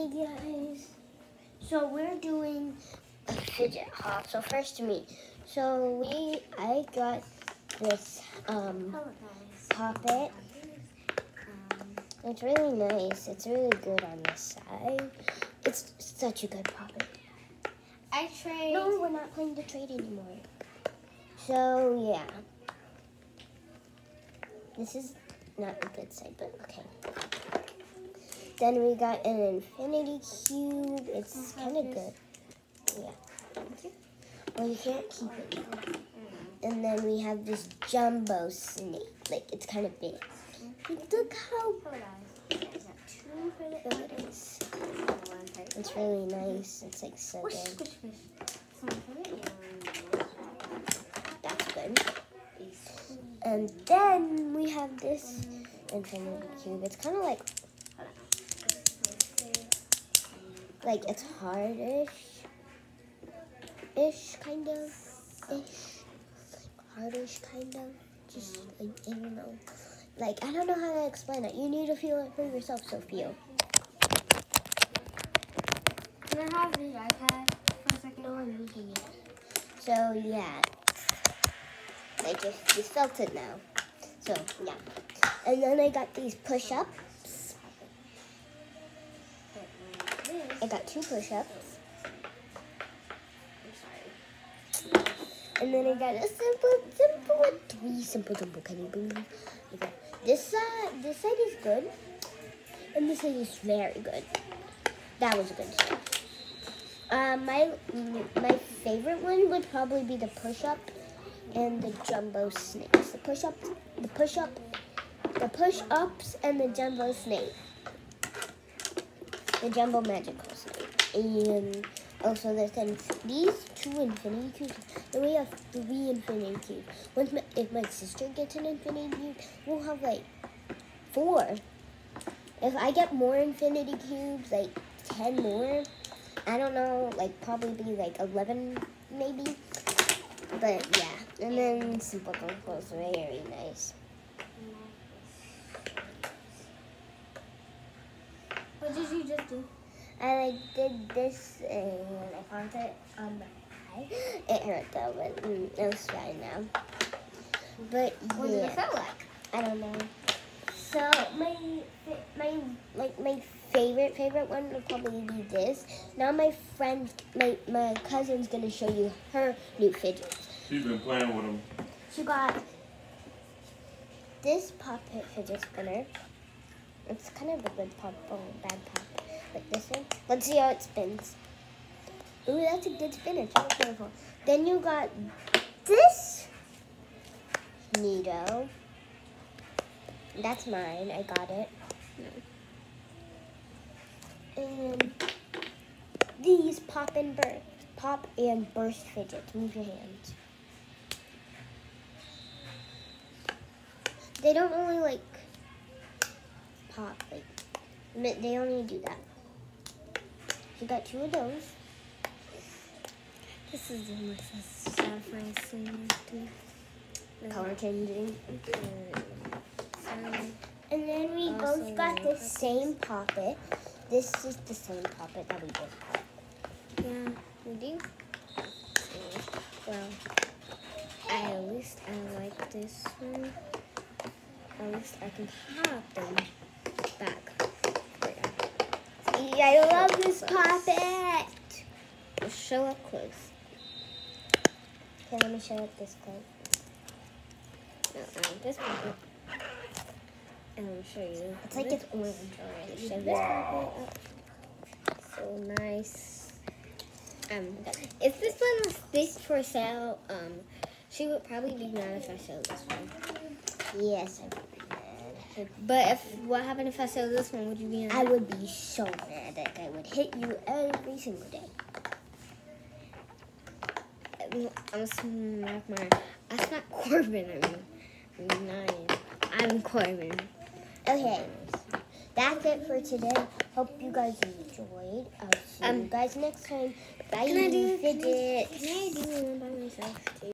Hey guys, so we're doing a fidget haul. So first me. So I got this Pop-It. It's really nice. It's really good on this side. It's such a good Pop-It. I trade. No, we're not playing the trade anymore. So yeah, this is not a good side, but okay. Then we got an infinity cube. It's kind of good. Yeah. Well, you can't keep it now. And then we have this jumbo snake. Like, it's kind of big. Look how big it is. It's really nice. It's like so good. That's good. And then we have this infinity cube. It's kind of like it's hardish, kind of, hardish, kind of, just like, I don't know. Like, I don't know how to explain it. You need to feel it for yourself, so feel. Can I have the iPad for a second? No, I'm using it. So, yeah. Like, if you felt it now. So, yeah. And then I got these push-ups. I got 2 push-ups. And then I got a simple, 3 simple. Can you believe? Okay. This side is good, and this side is very good. That was a good side. My favorite one would probably be the push-up and the jumbo snakes. The push-ups, and the jumbo snake. The jumbo magical snake. And also there's these 2 infinity cubes. Then we have 3 infinity cubes. If my sister gets an infinity cube, we'll have like 4. If I get more infinity cubes, like 10 more, I don't know, like probably be like 11 maybe. But yeah, and then Simple Dumbo is very nice. What did you just do? I did this and I found it on my eye. It hurt though, but it's fine now. But yeah, What did it feel like? I don't know. So my favorite one would probably be this. Now my cousin's gonna show you her new fidgets. She's been playing with them. She got this Pop-It fidget spinner. It's kind of a good pop, bad pop. Like this one. Let's see how it spins. Ooh, that's a good spin. It's really beautiful. Then you got this Neato. That's mine. I got it. And these pop and burst fidgets. Move your hands. They don't only like pop, like they only do that. You got 2 of those. This is the most satisfying thing. Color changing. And then we both got the same Pop-It. This is the same Pop-It that we both got. Yeah, we do. Well, at least I like this one. At least I can pop them back. I love this Pop-It. Let's show up close. Okay, let me show up this close. This Pop-It. And I'll show you. It's like it's orange already. Show this Pop-It up. So nice. If this one was this for sale, she would probably be mad if I sold this one. Yes, I would be mad. But what happened if I sold this one? Would you be mad? I would be so mad. Like I would hit you every single day. I'm gonna smack my. That's not Corbin. I'm nice. I'm Corbin. Okay, that's it for today. Hope you guys enjoyed. I'll see you guys next time. Bye, Can I do fidgets. Can I do one by myself too?